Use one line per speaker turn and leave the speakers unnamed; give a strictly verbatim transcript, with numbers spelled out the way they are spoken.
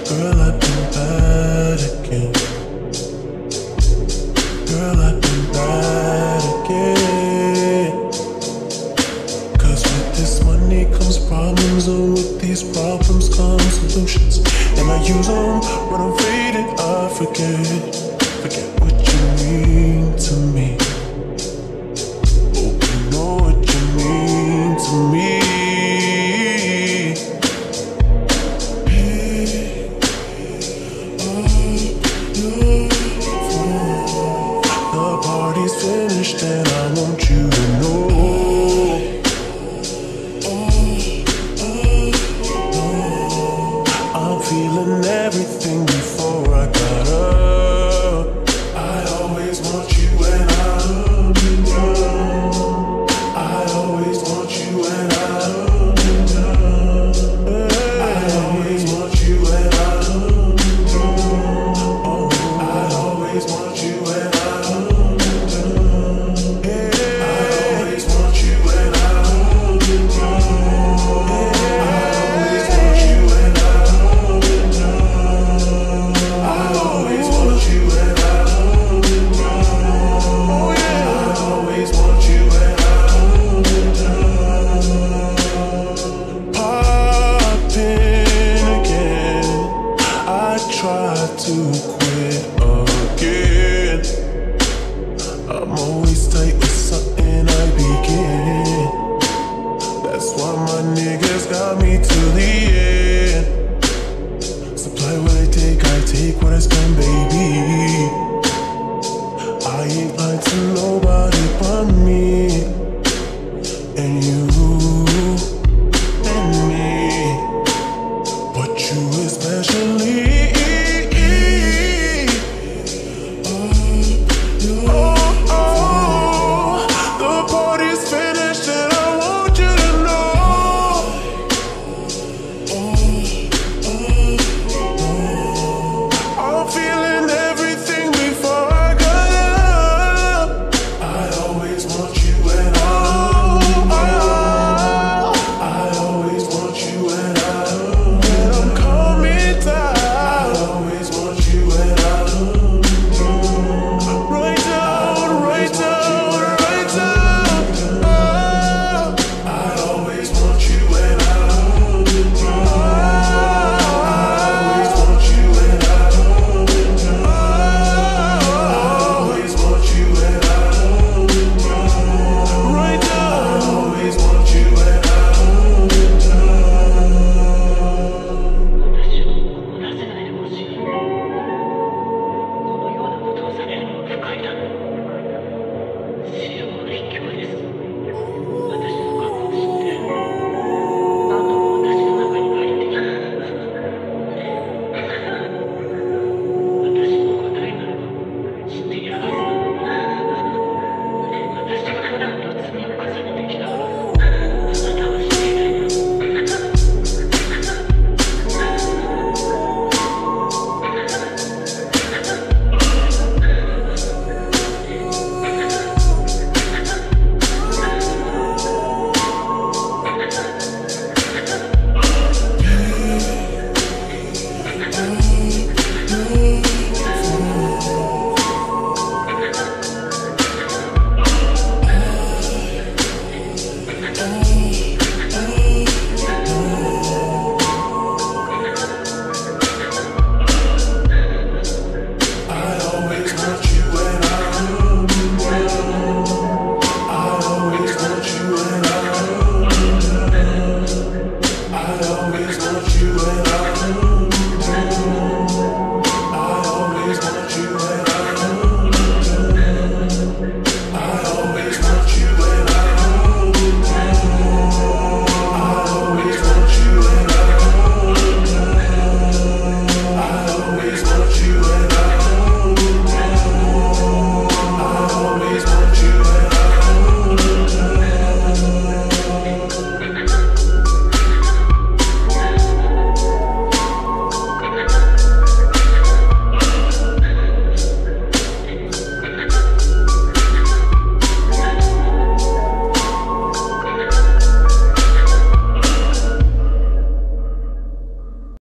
Girl, I've been bad again. Girl, I've been bad again. Cause with this money comes problems, and with these problems come solutions. And I use them when I'm faded, I forget. Forget what you mean to me. Oh, you know what you mean to me. The party's finished and I want you to know I'm feeling everything before I got up. I always want you when I'm young. I always want you when I'm young. I always want you when I'm young. I always want you when I'm young. I always want you when I'm young. I always want you when I'm young. I always want you when I'm young. Oh yeah. I always want you when I'm young. Popping again. I tried to quit again. I'm always tight with something I begin. That's why my niggas got me to the end. Supply what I take, I take what I spend, baby. I ain't lying to nobody but me. And you and me. But you especially.